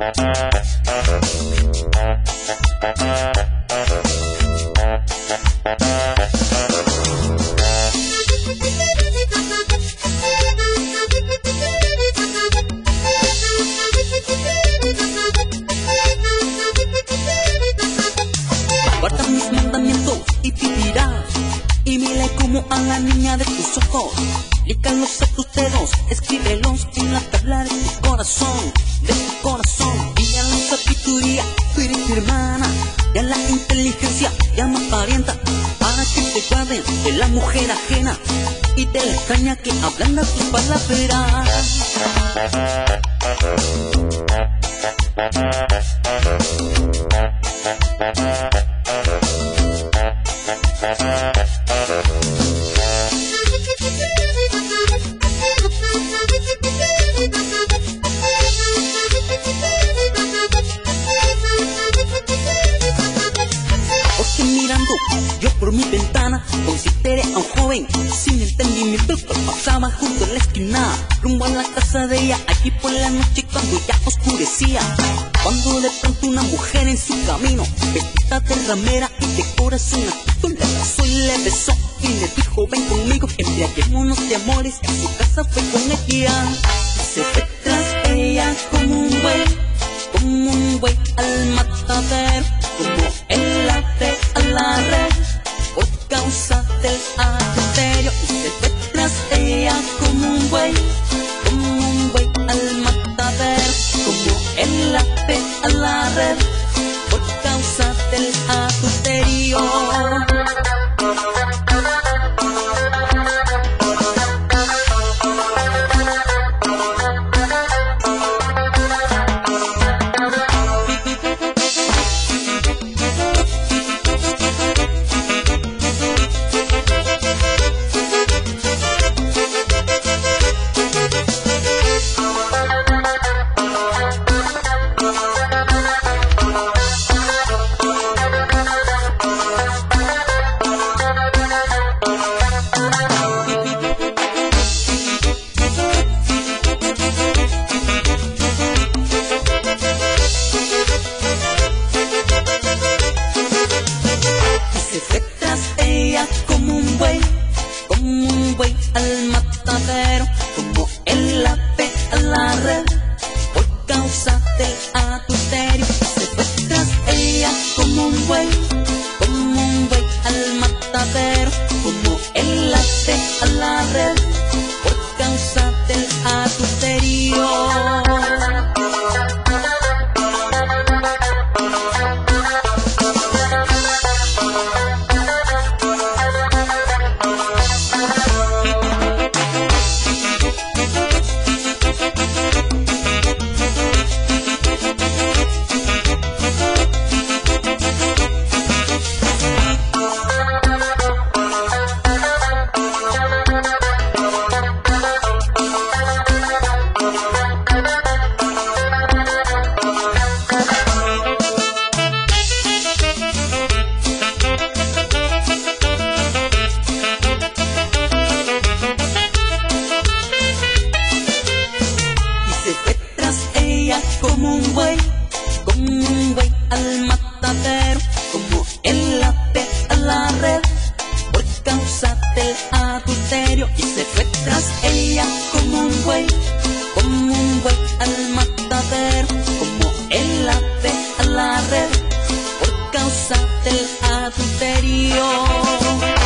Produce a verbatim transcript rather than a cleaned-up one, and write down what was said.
Guarda mis mandamientos y vivirás, y mira como a la niña de tus ojos. Lícalos a tus dedos, escríbelos en la tabla de tu corazón, de tu corazón. Y a la sabiduría, tú eres mi hermana, y a la inteligencia llama parienta, para que te guarden de la mujer ajena y de la extraña que ablanda tus palabras. Porque mirando yo por mi ventana consideré a un joven sin entendimiento que pasaba junto a la esquina, rumbo a la casa de ella, allí por la noche cuando ya oscurecía. Cuando de pronto una mujer en su camino, vestida de ramera y de corazón azul, le abrazó y le besó y le dijo: ven conmigo, embriaguémonos de amores. A su casa fue con ella, se fue tras ella como un buey, como un buey al matadero, como el ave a la red, por causa del adulterio. Y se fue tras ella como un buey, como un buey al matadero, como el ave a la red, por causa del adulterio. Como un buey, como un buey al matadero, como el ave a la red, por causa del adulterio. Se fue tras ella como un buey, como un buey al matadero, como el ave a la red, por causa del adulterio. Como un buey, como un buey al matadero, como el ave a la red, por causa del adulterio. Y se fue tras ella como un buey, como un buey al matadero, como el ave a la red, por causa del adulterio.